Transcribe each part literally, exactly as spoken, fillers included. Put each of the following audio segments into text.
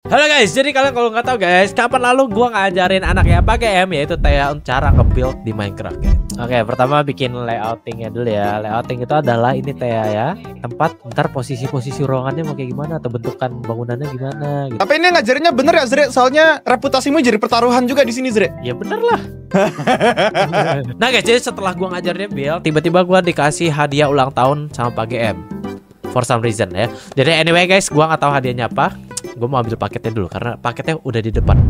Halo guys, jadi kalian kalau nggak tahu guys, kapan lalu gua ngajarin anak ya pakai M, yaitu kayak cara nge-build di Minecraft guys. Oke, pertama bikin layoutingnya dulu ya. Layouting itu adalah ini Thea ya, tempat ntar posisi-posisi ruangannya mau kayak gimana atau bentukan bangunannya gimana gitu. Tapi ini ngajarinnya bener ya Zre, soalnya reputasimu jadi pertaruhan juga di sini Zre. Ya bener lah. Nah guys, jadi setelah gua ngajarin build, tiba-tiba gua dikasih hadiah ulang tahun sama Pak G M. For some reason ya. Jadi anyway guys, gua nggak tahu hadiahnya apa. Gue mau ambil paketnya dulu karena paketnya udah di depan.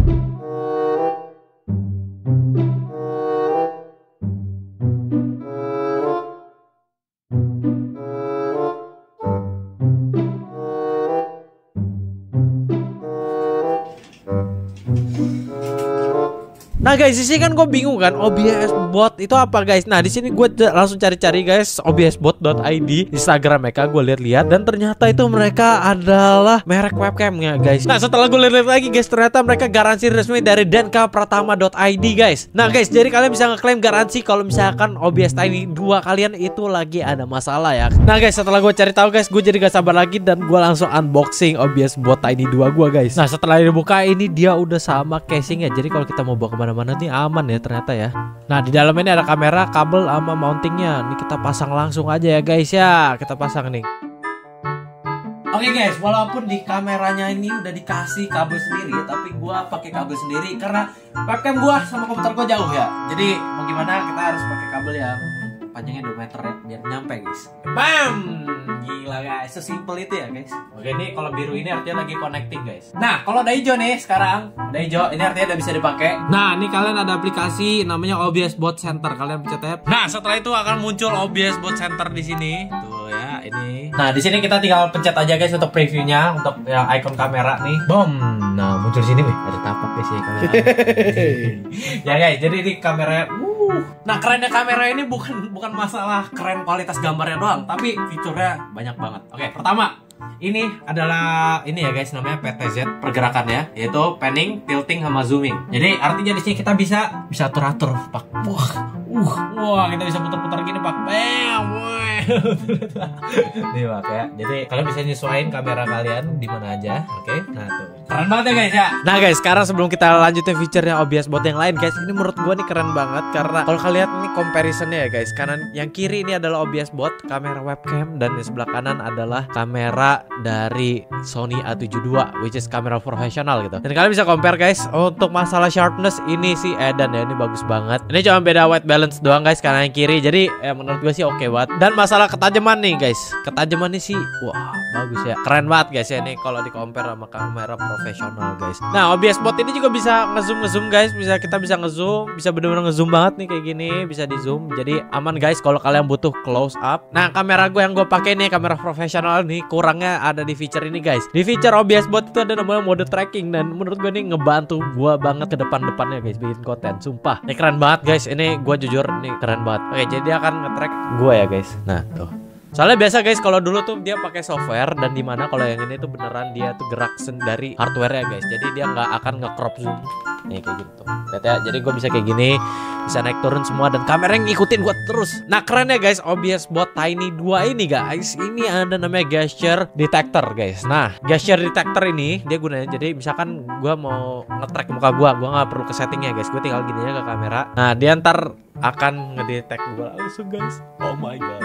Nah guys, di sini kan gue bingung kan O B S bot itu apa guys. Nah di sini gue langsung cari-cari guys o b s bot dot i d Instagram mereka, gue lihat-lihat dan ternyata itu mereka adalah merek webcamnya guys. Nah setelah gue lihat lagi guys, ternyata mereka garansi resmi dari denka pratama dot i d guys. Nah guys, jadi kalian bisa ngeklaim garansi kalau misalkan O B S Tiny dua kalian itu lagi ada masalah ya. Nah guys, setelah gue cari tahu guys, gue jadi gak sabar lagi dan gue langsung unboxing O B S bot Tiny dua gue guys. Nah setelah dibuka ini dia udah sama casingnya, jadi kalau kita mau bawa kemana mana nih aman ya ternyata ya. Nah di dalam ini ada kamera, kabel sama mountingnya. Ini kita pasang langsung aja ya guys ya. Kita pasang nih. Oke okay guys, walaupun di kameranya ini udah dikasih kabel sendiri, tapi gua pakai kabel sendiri karena webcam gua sama komputer gua jauh ya. Jadi mau gimana kita harus pakai kabel yang panjangnya dua meter ya, biar nyampe guys. Bam! Gila guys, sesimpel itu ya guys. Oke, ini kalau biru ini artinya lagi connecting guys. Nah, kalau udah hijau nih sekarang, udah hijau, ini artinya udah bisa dipakai. Nah, ini kalian ada aplikasi namanya O B S Bot Center, kalian pencet tab. Nah, setelah itu akan muncul O B S Bot Center di sini. Tuh ya, ini. Nah, di sini kita tinggal pencet aja guys untuk previewnya, untuk yang icon kamera nih. Boom. Nah, muncul sini nih, ada tapak guys ya kamera. Ya guys, jadi ini kameranya. Nah kerennya kamera ini bukan bukan masalah keren kualitas gambarnya doang, tapi fiturnya banyak banget. Oke, pertama ini adalah ini ya guys, namanya P T Z pergerakannya, yaitu panning, tilting, sama zooming. Jadi artinya di sini kita bisa bisa atur-atur pak. Wah, uh, wah kita bisa putar-putar gini pak. Bam, nih pak ya. Jadi kalian bisa nyesuaiin kamera kalian di mana aja. Oke, nah tuh keren banget ya guys ya. Nah guys, sekarang sebelum kita lanjutin fiturnya O B S Bot yang lain guys, ini menurut gua nih keren banget karena kalau kalian ini comparisonnya ya guys, kanan yang kiri ini adalah O B S Bot kamera webcam dan di sebelah kanan adalah kamera dari Sony A tujuh dua, which is kamera profesional gitu. Dan kalian bisa compare guys. Untuk masalah sharpness ini sih Edan ya, ini bagus banget. Ini cuma beda white balance doang guys, kanan yang kiri. Jadi ya menurut gue sih oke okay banget. Dan masalah ketajaman nih guys, ketajaman ini sih wah bagus ya, keren banget guys ya ini kalau di compare sama kamera profesional guys. Nah O B S Bot ini juga bisa ngezoom ngezoom guys, bisa kita bisa ngezoom, bisa bener-bener ngezoom banget nih kayak gini, bisa di zoom. Jadi aman guys kalau kalian butuh close up. Nah kamera gue yang gue pakai nih kamera profesional nih, kurangnya ada di feature ini guys. Di feature O B S Bot itu ada namanya mode tracking dan menurut gue ini ngebantu gue banget ke depan-depannya guys bikin konten. Sumpah, ini keren banget guys. Ini gue jujur nih keren banget. Oke, jadi dia akan nge-track gue ya guys. Nah tuh. Soalnya biasa guys kalau dulu tuh dia pakai software dan dimana kalau yang ini tuh beneran dia tuh gerak dari hardware ya guys. Jadi dia nggak akan nge-crop zoom. Nih kayak gitu. Lihat ya. Jadi gue bisa kayak gini, bisa naik turun semua dan kamera yang ngikutin gue terus. Nah keren ya guys O B S Bot Tiny dua ini guys. Ini ada namanya gesture detector guys. Nah gesture detector ini dia gunanya jadi misalkan gue mau nge-track muka gue, gue nggak perlu ke settingnya guys. Gue tinggal gini aja ke kamera. Nah dia ntar akan ngedetect gue langsung guys. Oh my god.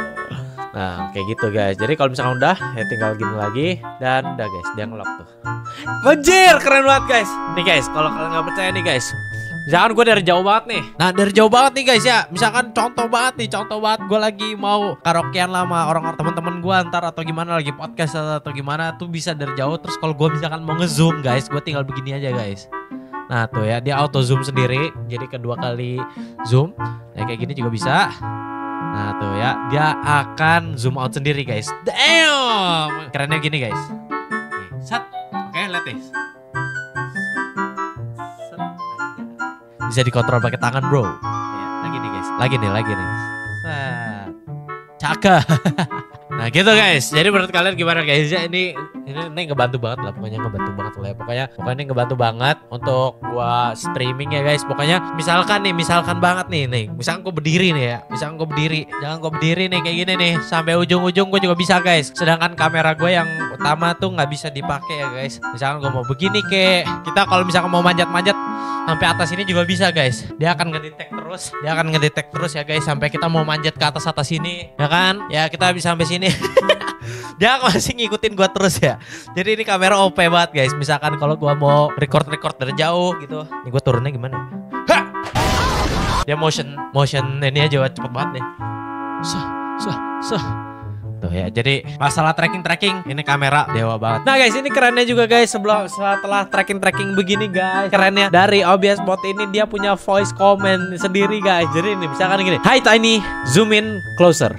Nah kayak gitu guys. Jadi kalau misalkan udah ya tinggal gini lagi dan udah guys dia ngelock tuh. Anjir keren banget guys. Nih guys kalau kalian nggak percaya nih guys, misalkan gue dari jauh banget nih. Nah dari jauh banget nih guys ya. Misalkan contoh banget nih, contoh banget gue lagi mau karaokean lama orang-orang teman-teman gue antar atau gimana lagi podcast atau gimana tuh bisa dari jauh. Terus kalau gue misalkan mau ngezoom guys, gue tinggal begini aja guys. Nah tuh ya dia auto zoom sendiri. Jadi kedua kali zoom. Nah kayak gini juga bisa. Nah tuh ya dia akan zoom out sendiri guys. Damn, kerennya gini guys. Nih, set. Oke lihat nih. Bisa dikontrol pakai tangan bro. Ya, lagi nih guys, lagi nih, lagi nih. Set. Cakep. Nah gitu guys. Jadi menurut kalian gimana guys? Ya ini Ini ini ngebantu banget lah, pokoknya ngebantu banget lah ya. Pokoknya pokoknya ini ngebantu banget untuk gua streaming ya guys. Pokoknya misalkan nih, misalkan banget nih, nih. Misalkan gua berdiri nih ya. Misalkan gua berdiri, jangan gua berdiri nih kayak gini nih sampai ujung-ujung gua juga bisa guys. Sedangkan kamera gue yang utama tuh nggak bisa dipakai ya guys. Misalkan gua mau begini kek, kita kalau misalkan mau manjat-manjat sampai atas ini juga bisa guys. Dia akan ngedetect terus, dia akan ngedetect terus ya guys sampai kita mau manjat ke atas atas ini, ya kan? Ya kita bisa sampai sini. Dia masih ngikutin gua terus ya. Jadi ini kamera O P banget guys. Misalkan kalau gua mau record-record dari jauh gitu. Ini gua turunnya gimana? Ha! Dia motion motion ini aja cepet banget nih. Sah, sah, sah. Tuh ya, jadi masalah tracking-tracking ini kamera dewa banget. Nah guys, ini kerennya juga guys, sebelum setelah tracking-tracking begini guys, kerennya dari O B S Bot ini dia punya voice comment sendiri guys. Jadi ini misalkan gini, "Hi Tiny, zoom in closer."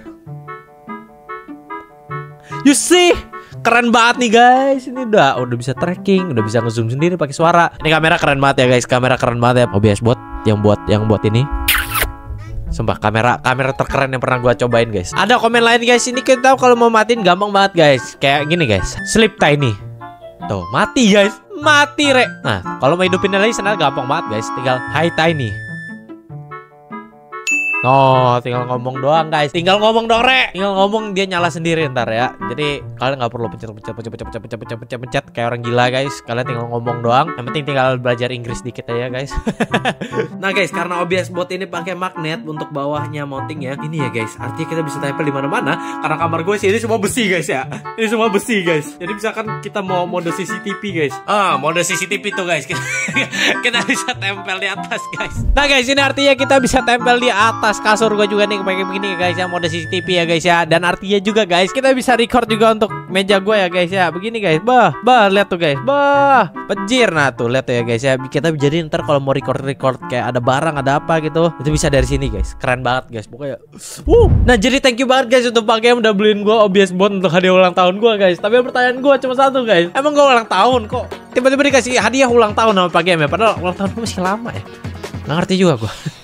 You see? Keren banget nih guys. Ini udah udah bisa tracking, udah bisa ngezoom sendiri pakai suara. Ini kamera keren banget ya guys, kamera keren banget ya O B S Bot yang buat yang buat ini. Sumpah kamera kamera terkeren yang pernah gua cobain guys. Ada komen lain guys, ini kita tahu kalau mau matiin gampang banget guys. Kayak gini guys, Sleep Tiny. Tuh, mati guys. Mati rek. Nah, kalau mau hidupin lagi sebenarnya gampang banget guys. Tinggal Hi Tiny. Oh, tinggal ngomong doang guys. Tinggal ngomong dong rek. Tinggal ngomong dia nyala sendiri ntar ya. Jadi kalian nggak perlu pencet-pencet pencet-pencet pencet-pencet pencet-pencet pencet kayak orang gila guys. Kalian tinggal ngomong doang. Yang penting tinggal belajar Inggris dikit aja guys. Nah guys, karena O B S Bot ini pakai magnet untuk bawahnya mounting ya. Ini ya guys, artinya kita bisa tempel di mana-mana. Karena kamar gue sih ini semua besi guys ya. Ini semua besi guys. Jadi misalkan kita mau mode C C T V guys. Ah, mode C C T V tuh guys. Kita, kita bisa tempel di atas guys. Nah guys, ini artinya kita bisa tempel di atas kasur gue juga nih kayak begini guys ya, mode C C T V ya guys ya. Dan artinya juga guys, kita bisa record juga untuk meja gue ya guys ya. Begini guys, bah, bah, lihat tuh guys, bah, pejir. Nah tuh lihat tuh ya guys ya. Kita jadi ntar kalau mau record record kayak ada barang ada apa gitu, itu bisa dari sini guys. Keren banget guys, pokoknya. Wuh. Nah jadi thank you banget guys untuk pakai yang udah beliin gue O B S Bot untuk hadiah ulang tahun gue guys. Tapi pertanyaan gue cuma satu guys, emang gue ulang tahun kok tiba-tiba dikasih hadiah ulang tahun sama Pak Game ya? Padahal ulang tahun gue masih lama ya. Nggak ngerti juga gue.